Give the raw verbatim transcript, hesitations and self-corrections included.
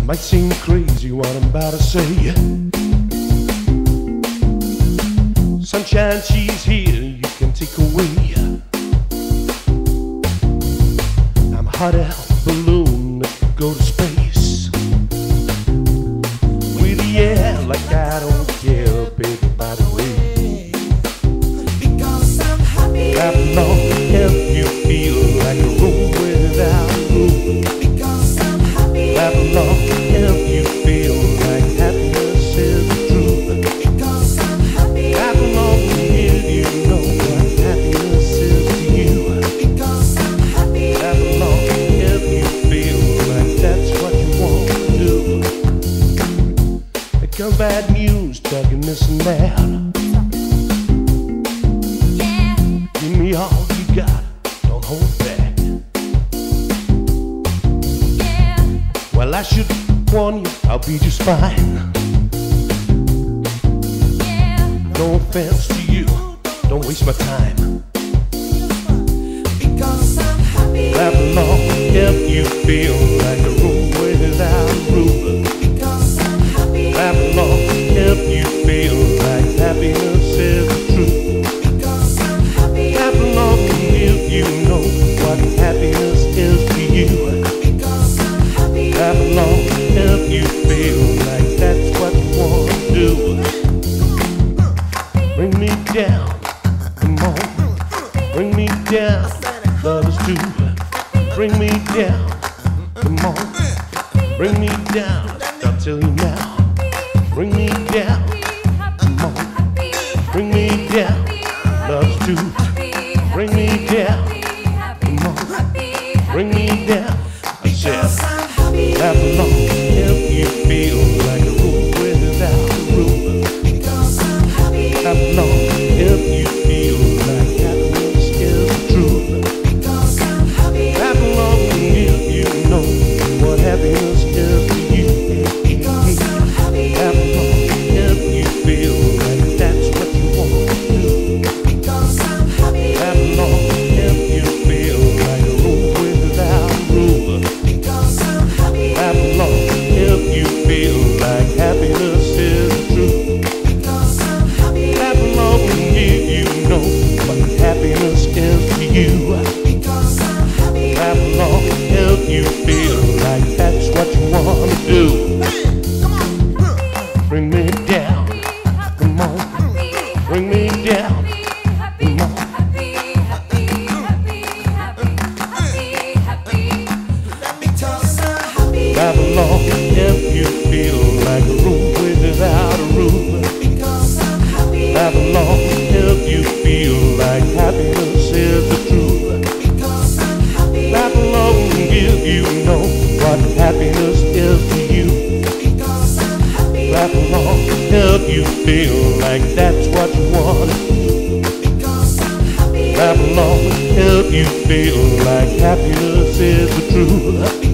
Might seem crazy what I'm about to say. Sunshine, she's here, you can take away. I'm hot air balloon that can go to space. With the air like I don't care, baby, by the way. Because I'm happy. Clap along if you feel like a room without a roof. Because I'm happy. Clap along if you feel like happiness is the truth. Because I'm happy. Clap along if you know what happiness is to you. Because I'm happy. Clap along if you feel like that's what you want to do. Here comes bad news, talking this and that. Yeah. Give me all you got, don't hold back. Yeah. Well, I should warn you, I'll be just fine. Yeah. No offense to you, don't waste my time. Because I'm happy. Clap along if you feel like a room without a roof. Because I'm happy. Clap along if you feel like happiness is the truth. Because I'm happy. Clap along if you know what happiness is to you. Because I'm happy. Clap along if you feel like that's what you want to do. Bring me down, come on. Bring me down, lovers do. Bring me down, come on. Bring me down, I'll tell you now. Bring me down, come on. Bring me down, lovers do. Bring me down, come on. Bring me down, I said. Because I'm happy. Clap along if you feel like a room without a roof. Because I'm happy. Clap along if you feel like happiness is the truth. Because I'm happy. Clap along if you know what happiness is to you. Because I'm happy. Clap along if you feel like that's what you want to do. Because I'm happy. Clap along if you feel like a room without a roof. Because I'm happy. Clap along if you feel like happiness is the truth. Because I'm happy. Clap along if you know what happiness is to you. Because I'm happy. Clap along if you feel like that's what you want to do. Bring me down, come on. Bring me down, come on. Because I'm happy. Clap along if you feel like a room without a roof. Because I'm happy. Clap along if you feel like happiness is the truth. Because I'm happy. Clap along if you know what happiness is to you. Because I'm happy. Clap along if you feel like that's what you want. Because I'm happy. Clap along if you feel like happiness is the truth.